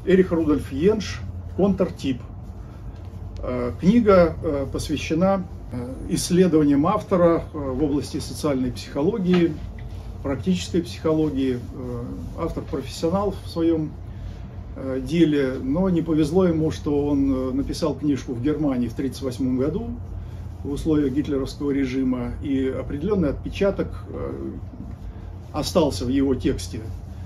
Эрих Рудольф Йенш «Контртип». Книга посвящена исследованиям автора в области социальной психологии, практической психологии. Автор профессионал в своем деле, но не повезло ему, что он написал книжку в Германии в 1938 году в условиях гитлеровского режима, и определенный отпечаток остался в его тексте.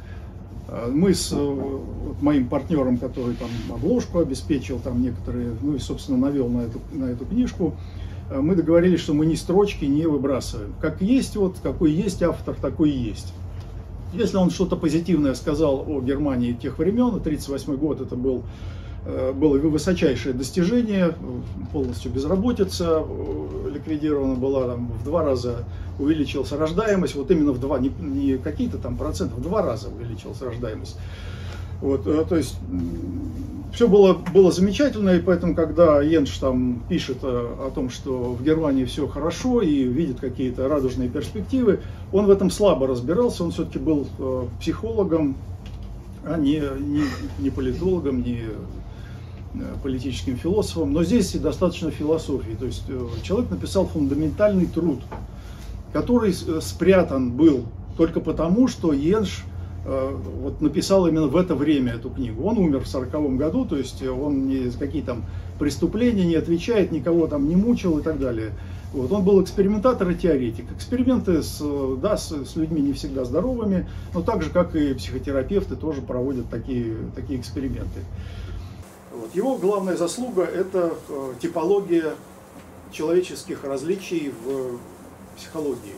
Мы с моим партнером, который там обложку обеспечил, там некоторые, ну и, собственно, навел на эту книжку, мы договорились, что мы ни строчки не выбрасываем. Как есть, вот какой есть автор, такой и есть. Если он что-то позитивное сказал о Германии тех времен, 1938 год это было высочайшее достижение, полностью безработица ликвидирована была, там, в 2 раза увеличилась рождаемость, вот именно в 2, не какие-то там процентов, в 2 раза увеличилась рождаемость. Вот, то есть все было замечательно, и поэтому, когда Йенш там пишет о том, что в Германии все хорошо и видит какие-то радужные перспективы, он в этом слабо разбирался, он все-таки был психологом, а не политологом, не политическим философом, но здесь и достаточно философии. То есть человек написал фундаментальный труд, который спрятан был только потому, что Йенш вот написал именно в это время эту книгу. Он умер в 1940 году, то есть он ни за какие там преступления не отвечает, никого там не мучил и так далее. Вот. Он был экспериментатор и теоретик. Эксперименты с людьми не всегда здоровыми, но так же, как и психотерапевты, тоже проводят такие эксперименты. Вот. Его главная заслуга – это типология человеческих различий в психологии,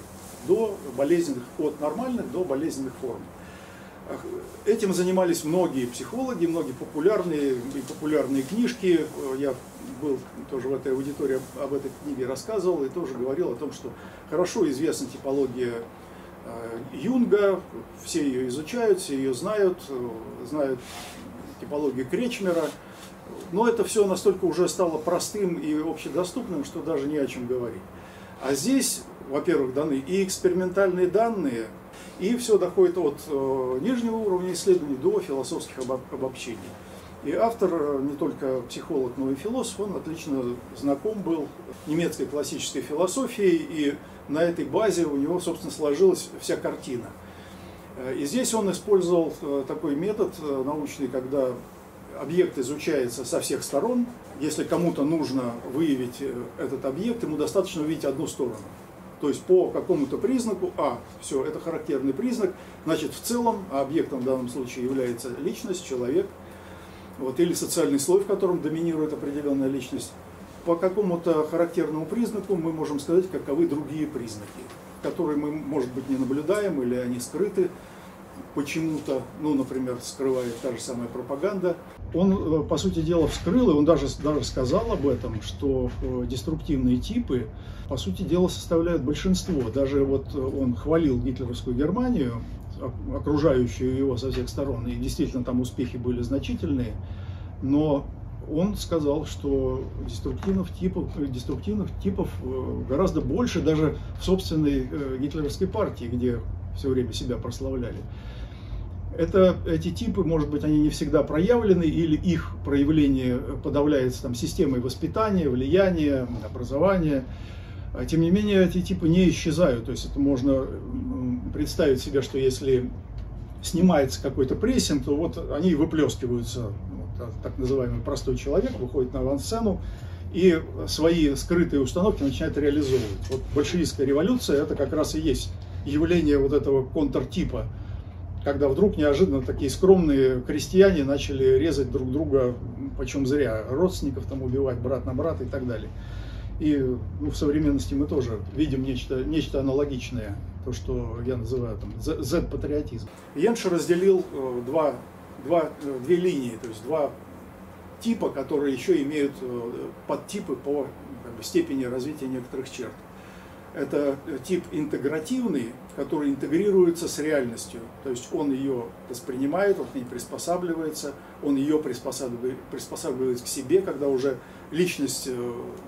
от нормальных до болезненных форм. Этим занимались многие психологи, многие популярные книжки. Я был тоже в этой аудитории, об этой книге рассказывал и тоже говорил о том, что хорошо известна типология Юнга, все ее изучают, все ее знают типологию Кречмера, но это все настолько уже стало простым и общедоступным, что даже не о чем говорить. А здесь, во-первых, даны и экспериментальные данные, и все доходит от нижнего уровня исследований до философских обобщений. И автор не только психолог, но и философ, он отлично знаком был немецкой классической философией, и на этой базе у него, собственно, сложилась вся картина. И здесь он использовал такой метод научный, когда объект изучается со всех сторон. Если кому-то нужно выявить этот объект, ему достаточно увидеть одну сторону. То есть по какому-то признаку, все, это характерный признак, значит в целом, объектом в данном случае является личность, человек, вот, или социальный слой, в котором доминирует определенная личность. По какому-то характерному признаку мы можем сказать, каковы другие признаки, которые мы, может быть, не наблюдаем, или они скрыты почему-то, ну, например, скрывает та же самая пропаганда. Он, по сути дела, вскрыл, и он даже сказал об этом, что деструктивные типы, по сути дела, составляют большинство. Даже вот он хвалил гитлеровскую Германию, окружающую его со всех сторон, и действительно там успехи были значительные, но он сказал, что деструктивных типов гораздо больше даже в собственной гитлеровской партии, где все время себя прославляли. Эти типы, может быть, они не всегда проявлены, или их проявление подавляется там системой воспитания, влияния, образования. Тем не менее, эти типы не исчезают. То есть это можно представить себе, что если снимается какой-то прессинг, то вот они выплескиваются. Вот, так называемый простой человек выходит на авансцену и свои скрытые установки начинает реализовывать. Вот большевистская революция – это как раз и есть явление вот этого контртипа, когда вдруг неожиданно такие скромные крестьяне начали резать друг друга, почем зря, родственников там убивать, брат на брата и так далее. И в современности мы тоже видим нечто аналогичное, то, что я называю там Z-патриотизм. Йенш разделил две линии, то есть два типа, которые еще имеют подтипы по степени развития некоторых черт. Это тип интегративный, который интегрируется с реальностью, то есть он ее воспринимает, он к ней приспосабливается, он ее приспосабливает к себе, когда уже личность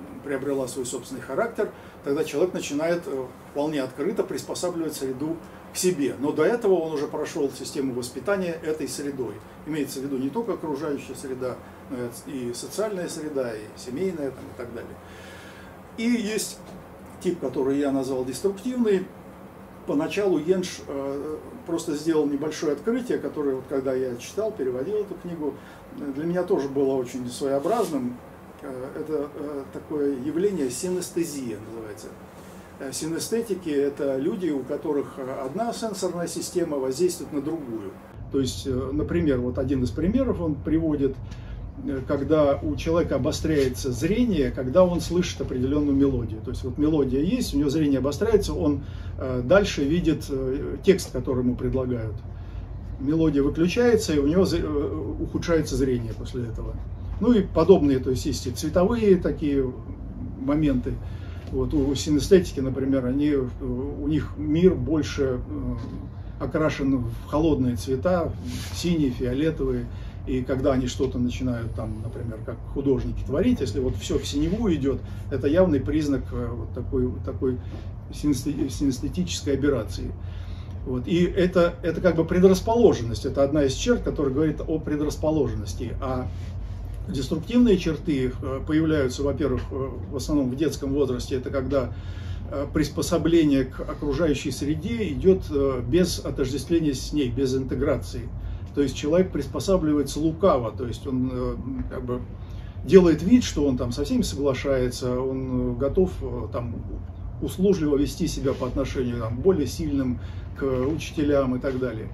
приобрела свой собственный характер, тогда человек начинает вполне открыто приспосабливать среду к к себе. Но до этого он уже прошел систему воспитания этой средой. Имеется в виду не только окружающая среда, но и социальная среда, и семейная там, и так далее. И есть тип, который я назвал деструктивный. Поначалу Йенш просто сделал небольшое открытие, которое, вот, когда я читал, переводил эту книгу, для меня тоже было очень своеобразным. Это такое явление синестезия называется. Синестетики – это люди, у которых одна сенсорная система воздействует на другую. То есть, например, вот один из примеров он приводит, когда у человека обостряется зрение, когда он слышит определенную мелодию. То есть вот мелодия есть, у него зрение обостряется, он дальше видит текст, который ему предлагают. Мелодия выключается, и у него ухудшается зрение после этого. Ну и подобные, то есть есть и цветовые такие моменты. Вот у синестетики, например, у них мир больше окрашен в холодные цвета, синие, фиолетовые. И когда они что-то начинают, там, например, как художники творить, если вот все в синеву идет, это явный признак вот такой синестетической аберрации. Вот. И это как бы предрасположенность, это одна из черт, которая говорит о предрасположенности. А деструктивные черты появляются, во-первых, в основном в детском возрасте, это когда приспособление к окружающей среде идет без отождествления с ней, без интеграции. То есть человек приспосабливается лукаво, то есть он как бы делает вид, что он там со всеми соглашается, он готов там услужливо вести себя по отношению к более сильным, к учителям и так далее.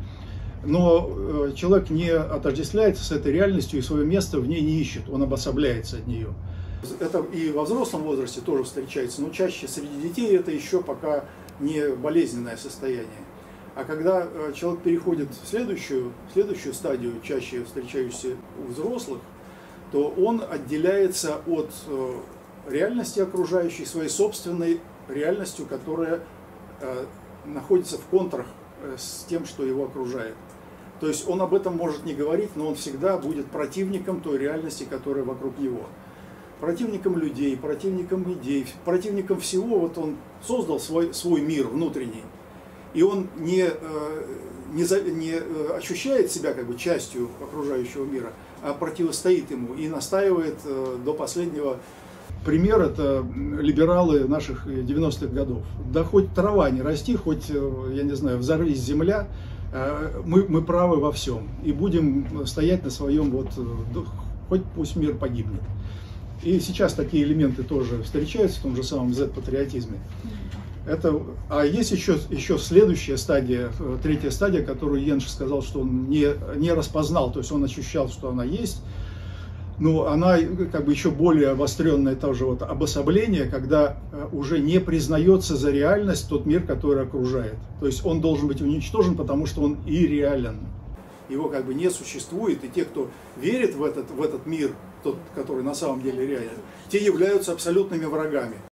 Но человек не отождествляется с этой реальностью и свое место в ней не ищет, он обособляется от нее. Это и во взрослом возрасте тоже встречается, но чаще среди детей это еще пока не болезненное состояние. А когда человек переходит в следующую стадию, чаще встречающуюся у взрослых, то он отделяется от реальности окружающей своей собственной реальностью, которая находится в контрах с тем, что его окружает. То есть он об этом может не говорить, но он всегда будет противником той реальности, которая вокруг него. Противником людей, противником идей, противником всего. Вот он создал свой мир внутренний. И он не ощущает себя как бы частью окружающего мира, а противостоит ему и настаивает до последнего. Пример – это либералы наших 90-х годов. Да хоть трава не расти, хоть, я не знаю, взорвись земля, мы правы во всем. И будем стоять на своем, вот, хоть пусть мир погибнет. И сейчас такие элементы тоже встречаются в том же самом Z-патриотизме. А есть еще следующая стадия, третья стадия, которую Йенш сказал, что он не распознал, то есть он ощущал, что она есть, но она как бы еще более обостренное тоже вот обособление, когда уже не признается за реальность тот мир, который окружает. То есть он должен быть уничтожен, потому что он ирреален. Его как бы не существует, и те, кто верит в этот мир, тот, который на самом деле реален, те являются абсолютными врагами.